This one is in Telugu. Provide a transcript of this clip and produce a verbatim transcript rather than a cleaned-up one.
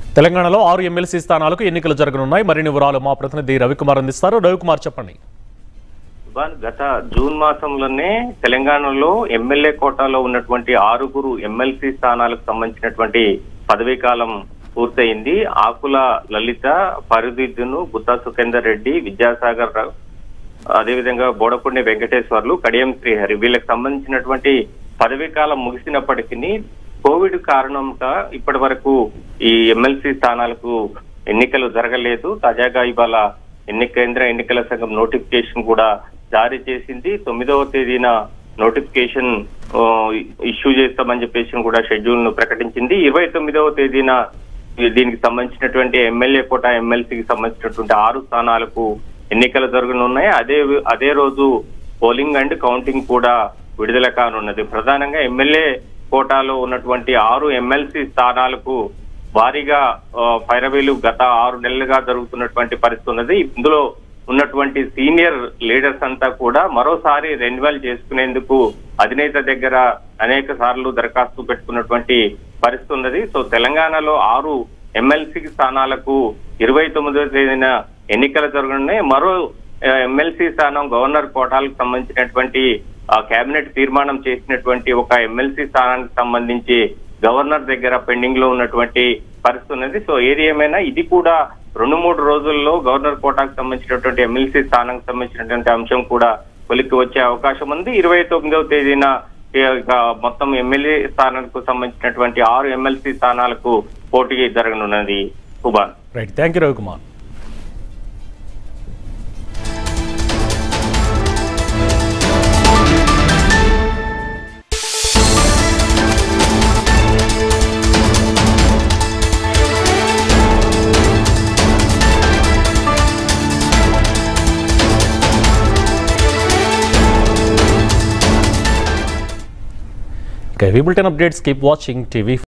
తెలంగాణలో ఆరు ఎమ్మెల్సీ స్థానాలకు ఎన్నికలు జరగనున్నాయి. మరిన్ని వివరాలు మా ప్రతినిధి రవికుమార్ అందిస్తారు. రవికుమార్ చెప్పండి. గత జూన్ మాసంలోనే తెలంగాణలో ఎమ్మెల్యే కోటాలో ఉన్నటువంటి ఆరుగురు ఎమ్మెల్సీ స్థానాలకు సంబంధించినటువంటి పదవీ కాలం పూర్తయింది. ఆకుల లలిత, ఫరీదుద్దీన్, గుత్తా సుఖేందర్ రెడ్డి, విద్యాసాగర్ రావు, అదేవిధంగా బోడపుణ్య వెంకటేశ్వర్లు, కడియం శ్రీహరి వీళ్ళకి సంబంధించినటువంటి పదవీ కాలం ముగిసినప్పటికీ కోవిడ్ కారణంగా ఇప్పటి వరకు ఈ ఎమ్మెల్సీ స్థానాలకు ఎన్నికలు జరగలేదు. తాజాగా ఇవాళ ఎన్ని కేంద్ర ఎన్నికల సంఘం నోటిఫికేషన్ కూడా జారీ చేసింది. తొమ్మిదవ తేదీన నోటిఫికేషన్ ఇష్యూ చేస్తామని చెప్పేసి కూడా షెడ్యూల్ ను ప్రకటించింది. ఇరవై తొమ్మిదవ తేదీన దీనికి సంబంధించినటువంటి ఎమ్మెల్యే కోట, ఎమ్మెల్సీకి సంబంధించినటువంటి ఆరు స్థానాలకు ఎన్నికలు జరగనున్నాయి. అదే అదే రోజు పోలింగ్ అండ్ కౌంటింగ్ కూడా విడుదల కానున్నది. ప్రధానంగా ఎమ్మెల్యే కోటాలో ఉన్నటువంటి ఆరు ఎమ్మెల్సీ స్థానాలకు భారీగా పైరవీలు గత ఆరు నెలలుగా జరుగుతున్నటువంటి పరిస్థితి ఉన్నది. ఇందులో ఉన్నటువంటి సీనియర్ లీడర్స్ అంతా కూడా మరోసారి రెన్యువల్ చేసుకునేందుకు అధినేత దగ్గర అనేక సార్లు దరఖాస్తు పెట్టుకున్నటువంటి పరిస్థితి ఉన్నది. సో తెలంగాణలో ఆరు ఎమ్మెల్సీ స్థానాలకు ఇరవై తొమ్మిదవ తేదీన ఎన్నికలు జరగనున్నాయి. మరో ఎమ్మెల్సీ స్థానం గవర్నర్ కోటాలకు సంబంధించినటువంటి కేబినెట్ తీర్మానం చేసినటువంటి ఒక ఎమ్మెల్సీ స్థానానికి సంబంధించి గవర్నర్ దగ్గర పెండింగ్ లో ఉన్నటువంటి పరిస్థితి ఉన్నది. సో ఏది ఏమైనా ఇది కూడా రెండు మూడు రోజుల్లో గవర్నర్ కోటాకు సంబంధించినటువంటి ఎమ్మెల్సీ స్థానానికి సంబంధించినటువంటి అంశం కూడా కొలిక్కి వచ్చే అవకాశం ఉంది. ఇరవై తొమ్మిదవ తేదీన మొత్తం ఎమ్మెల్యే స్థానాలకు సంబంధించినటువంటి ఆరు ఎమ్మెల్సీ స్థానాలకు పోటీ జరగనున్నది. Kumar right, thank you Ravikumar. Okay, we will ten updates. Keep watching T V five.